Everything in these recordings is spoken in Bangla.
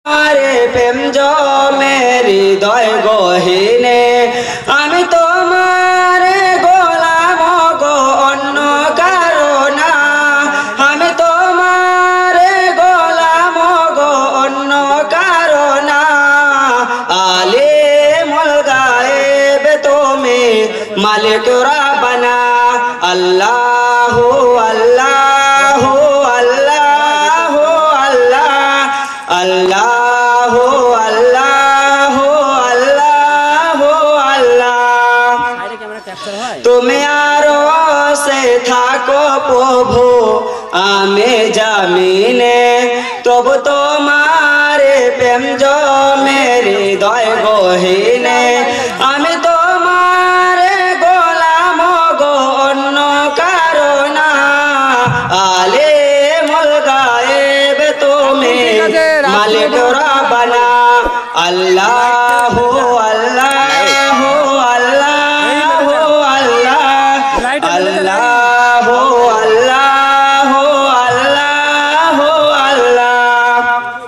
আরে প্রেম মেরি হৃদয় গহীনে আমি তোমার গোলাম গো অন্য কারো না। আমি তোমার গোলাম গো অন্য কারো না। আলিমুল গায়েব তুমি মালিক রব্বানা। আল্লাহু আল্লাহু আল্লাহু আল্লাহ আল্লাহু আল্লাহু আল্লাহু আল্লাহ। তুমি আরো সে থাকো প্রভু আমি জামিনে, তবু তোমার প্রেম মেরি হৃদয় গহীনে আমি তোমার গোলাম গো অন্য কারো না। আলিমুল গায়েব তুমি মালিক রব্বানা। আল্লাহু আল্লাহু আল্লাহু আল্লাহ আল্লাহু আল্লাহু আল্লাহু আল্লাহ।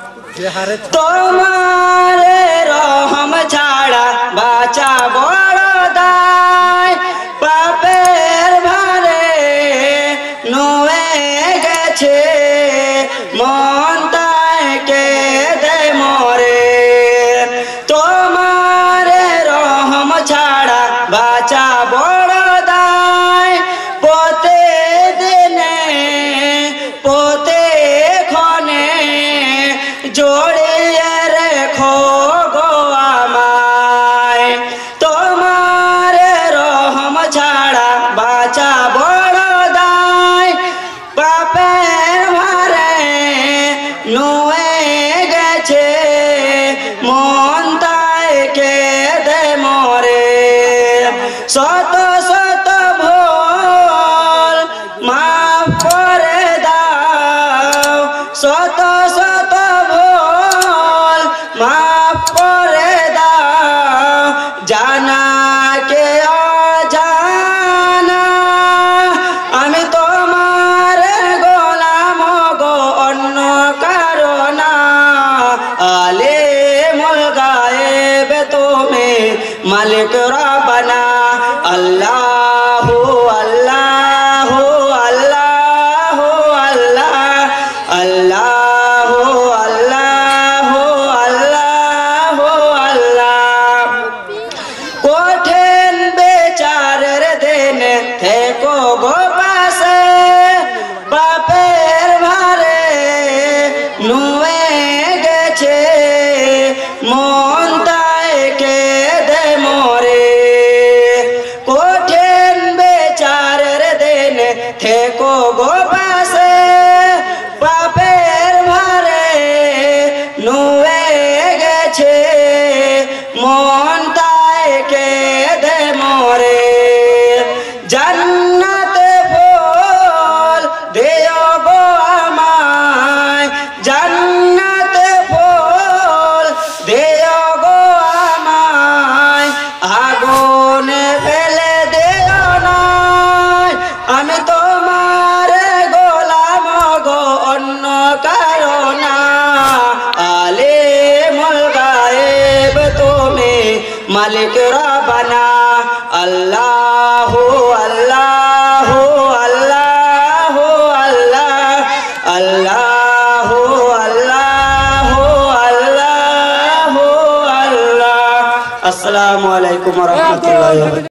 তোমার রহম ছাড়া বাঁচা বড় দায়, পাপের ভারে নুয়ে গেছে মন তাই কেঁদে মরে। তোমার রহম ছাড়া বাঁচা বড় দায়, প্রতিদিনে প্রতিক্ষণে জড়িয়ে রেখো গো আমায়। তোমার রহম ছাড়া বাঁচা বড় দায়, পাপের ভারে নুয়ে গেছে মন তাই কেঁদে মরে। শত শত ভুল মাফ করে দাও, শত শত ভুল মাফ করে দাও, জানা কে অজানা আমি তোমার গোলাম গো অন্য কারো না। আলিমুল গায়েব তুমি মালিক রব্বানা। আল্লাহু আল্লাহু আল্লাহু আল্লাহ আল্লাহু আল্লাহু আল্লাহু আল্লাহ। কঠিন বিচারের দিন থেকো গো পাশে, পাপের ভারে নুয়ে গেছে মন তাই কেঁদে মরে। কঠিন বিচারের দিন থেকো গো পাশে, পাপের ভারে নুয়ে গেছে মন তাই কেঁদে মরে। জান্নাতে ফুল দিও গো আমায়, জান্নাতে ফুল দিও গো আমায়, আগুনে ফেলে দিও না। আমি তোমার গোলাম গো অন্য কারো না। আলিমুল গায়েব তুমি মালিক রব্বানা। আল্লাহু আল্লাহু আল্লাহু আল্লাহ আল্লাহু আল্লাহু আল্লাহু আল্লাহ। আসসালামু আলাইকুম ওয়া রাহমাতুল্লাহি ওয়া বারাকাতুহু।